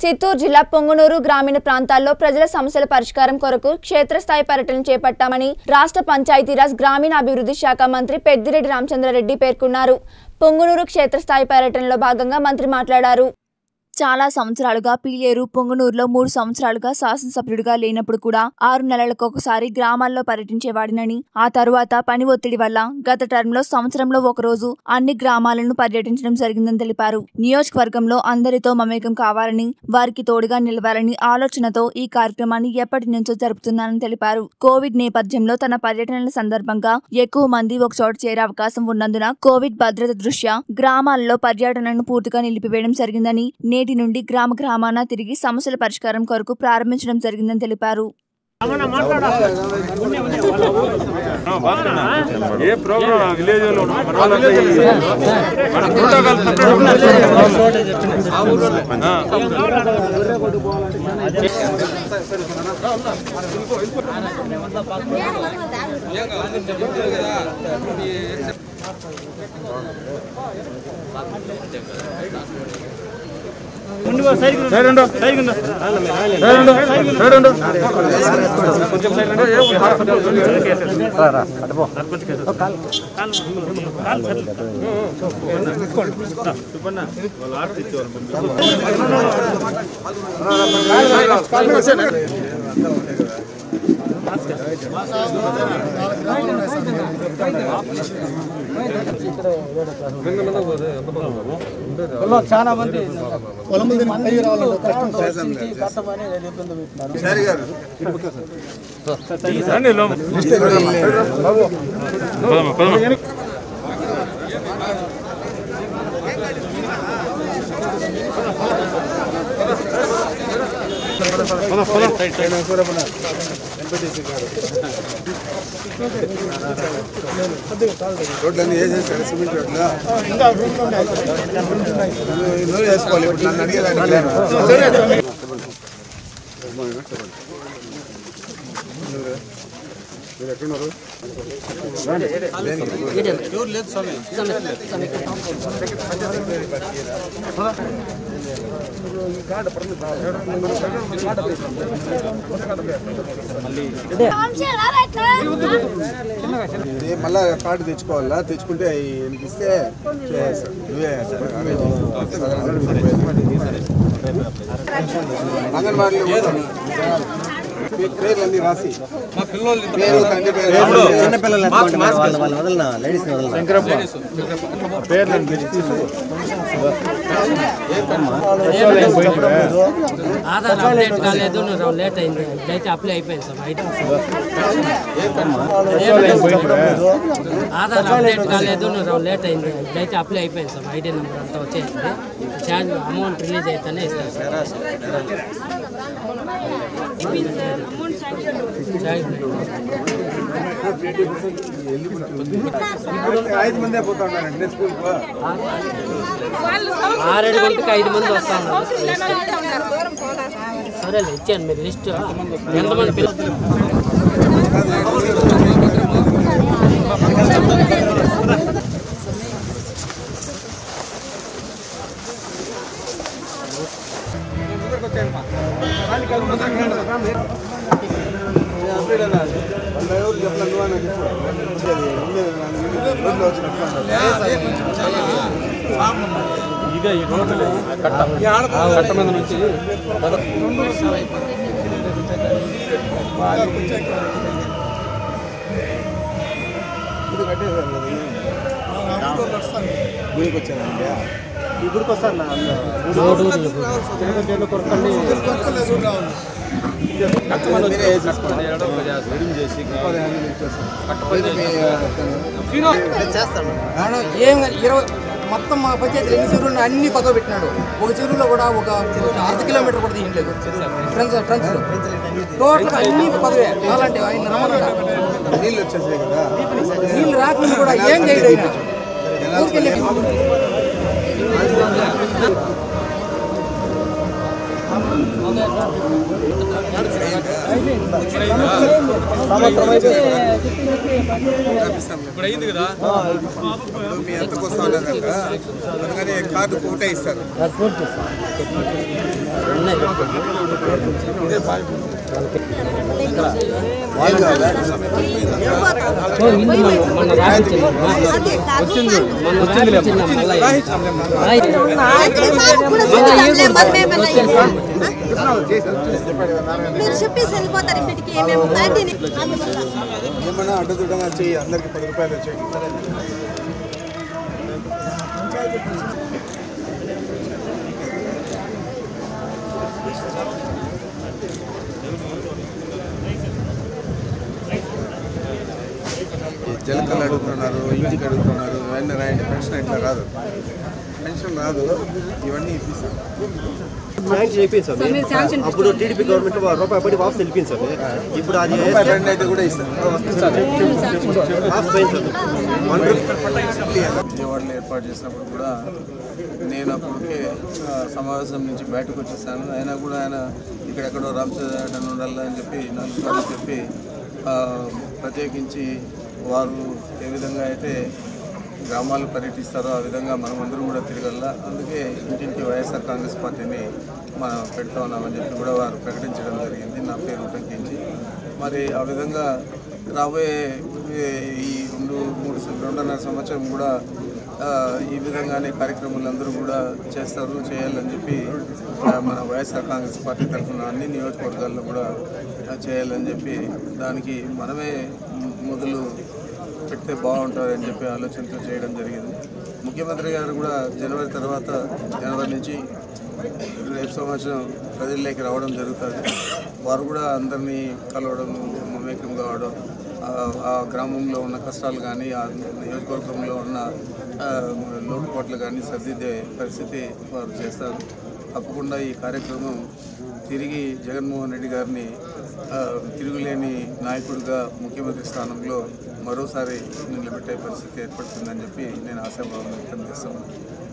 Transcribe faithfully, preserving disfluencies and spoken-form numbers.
చిత్తూరు జిల్లా పొంగనూరు గ్రామీణ ప్రాంతాల్లో ప్రజల సమస్యల పరిష్కారం కొరకు క్షేత్రస్థాయి పర్యటన చేపట్టామని రాష్ట్ర పంచాయతీరాజ్ గ్రామీణాభివృద్ధి శాఖ మంత్రి పెద్దిరెడ్డి రామచంద్రారెడ్డి పేర్కొన్నారు. పొంగనూరు క్షేత్రస్థాయి పర్యటనలో భాగంగా మంత్రి మాట్లాడారు. చాలా సంవత్సరాలుగా పీలేరు పొంగనూరులో మూడు సంవత్సరాలుగా శాసనసభ్యుడిగా లేనప్పుడు కూడా ఆరు నెలలకు ఒకసారి గ్రామాల్లో పర్యటించేవాడినని, ఆ తరువాత పని ఒత్తిడి వల్ల గత టర్మ్ లో సంవత్సరంలో ఒక రోజు అన్ని గ్రామాలను పర్యటించడం జరిగిందని తెలిపారు. నియోజకవర్గంలో అందరితో మమేకం కావాలని, వారికి తోడుగా నిలవాలని ఆలోచనతో ఈ కార్యక్రమాన్ని ఎప్పటి నుంచో జరుపుతున్నానని తెలిపారు. కోవిడ్ నేపథ్యంలో తన పర్యటనల సందర్భంగా ఎక్కువ మంది ఒక చోట చేరే అవకాశం ఉన్నందున కోవిడ్ భద్రత దృష్ట్యా గ్రామాల్లో పర్యటనను పూర్తిగా నిలిపివేయడం జరిగిందని, నేటి నుండి గ్రామ గ్రామాన తిరిగి సమస్యల పరిష్కారం కొరకు ప్రారంభించడం జరిగిందని తెలిపారు. ముందుగా సైడ్ సైడ్ ఉండు సైడ్ ఉండు సైడ్ ఉండు సైడ్ ఉండు కొంచెం సైడ్ ఉండు ఏ రా రా అటపో నర్పంచి కేసు కాల్ కాల్ కాల్ తీసుకోండి సుపన్న వాళ్ళు ఆర్ట్ ఇచ్చేవారు కాల్ వచ్చేనా చాలా మంది రోడ్లన్నీ వేసేసారు సిమెంట్ రోడ్లు నువ్వు వేసుకోవాలి ఇప్పుడు నన్ను అడిగేదాన్ని మీరు ఎక్కడున్నారు మళ్ళా కార్డు తెచ్చుకోవాలా, తెచ్చుకుంటే ఇస్తే నువ్వే అంగన్వాడీలో పేర్లన్నీ రాసి చిన్నపిల్లలు ఆధార్ అప్డేట్ కాలేదు, లేట్ అయింది, అయితే అప్లై అయిపోయింది సార్. ఆధార్ అప్డేట్ కాలేదు, లేట్ అయింది, అయితే అప్లై అయిపోయింది సార్. ఐడి నెంబర్ అంతా వచ్చేసింది, ఛార్జ్ అమౌంట్ రిలీజ్ అయితేనే ఇస్తారు సార్. ఆరేడు గంటలకు ఐదు మంది వస్తాను. సరేలే ఇచ్చాను మీరు లిస్ట్ ఎంతమంది పిల్లలు. ಈಗ ಈ ರೋಡ್ ಕಟ್ಟ ಕಟ್ಟ మీద నుంచి గుడికి వచ్చానండి, ఈ గుడికి వస్తాను కొరకండి ఏం ఇరవై మొత్తం మా పంచాయతీ ఎన్ని చెరువులు అన్ని పదవ పెట్టినాడు. ఒక చెరువులో కూడా ఒక అర్ధ కిలోమీటర్ కూడా తీయట్లేదు. ట్రెన్స్ ట్రెన్స్ టోటల్గా అన్ని పదవే. అలాంటి ఆయన రమ్మన్నా నీళ్ళు వచ్చేసాయి కదా, నీళ్ళు రాకుండా కూడా ఏం చేయడు ఆయన. ఊరికెళ్ళి ఇప్పుడు అయింది కదా, మీ ఎంతకు వస్తా ఉన్నారంట, అందుకని కార్డు పూర్తి ఇస్తారు. మన రాయించింది మీరు చెప్పేసి వెళ్ళిపోతారు ఇంటికి ఏమేమి పార్టీని ఏమన్నా అడ్డదిడ్డంగా చెయ్యి అందరికి పది రూపాయలు వచ్చాయి జలకలు అడుగుతున్నారు ఇంటికి అడుగుతున్నారు ఇవన్నీ రాయండి పెన్షన్ ఇట్లా రాదు పెన్షన్ రాదు ఇవన్నీ ఇప్పిస్తాం అప్పుడు టీడీపీ గవర్నమెంట్ రూపాయి పడి వాపసు వెళ్ళిపోయింది సార్ ఇప్పుడు అది రెండు అయితే కూడా ఇస్తాం విజయవాడలో ఏర్పాటు చేసినప్పుడు కూడా నేను అప్పటికే సమావేశం నుంచి బయటకు వచ్చేసాను అయినా కూడా ఆయన ఇక్కడెక్కడో రామచంద్ర ఉండాలని చెప్పి నాలుగు సార్లు చెప్పి ప్రత్యేకించి వారు ఏ విధంగా అయితే గ్రామాలు పర్యటిస్తారో ఆ విధంగా మనమందరం కూడా తిరగల అందుకే ఇంటింటి వైఎస్ఆర్ కాంగ్రెస్ పార్టీని మనం పెడతా ఉన్నామని చెప్పి కూడా వారు ప్రకటించడం జరిగింది నా పేరు ఉటంకించి మరి ఆ విధంగా రాబోయే ఈ రెండు మూడు రెండున్నర సంవత్సరం కూడా ఈ విధంగానే కార్యక్రమాలు అందరూ కూడా చేస్తారు చేయాలని చెప్పి మన వైఎస్ఆర్ కాంగ్రెస్ పార్టీ తరఫున అన్ని నియోజకవర్గాల్లో కూడా చేయాలని చెప్పి దానికి మనమే మొదలు పెడితే బాగుంటుందని చెప్పి ఆలోచనతో చేయడం జరిగింది ముఖ్యమంత్రి గారు కూడా జనవరి తర్వాత జనవరి నుంచి రేపు సంవత్సరం ప్రజల్లోకి రావడం జరుగుతుంది వారు కూడా అందరినీ కలవడం మమేకం కావడం ఆ గ్రామంలో ఉన్న కష్టాలు కానీ ఆ నియోజకవర్గంలో ఉన్న లోటుపాట్లు కానీ సర్దిద్దే పరిస్థితి వారు చేస్తారు తప్పకుండా ఈ కార్యక్రమం తిరిగి జగన్మోహన్ రెడ్డి గారిని తిరుగులేని నాయకుడిగా ముఖ్యమంత్రి స్థానంలో మరోసారి నిలబెట్టే పరిస్థితి ఏర్పడుతుందని చెప్పి నేను ఆశాభావం వ్యక్తం చేస్తాను.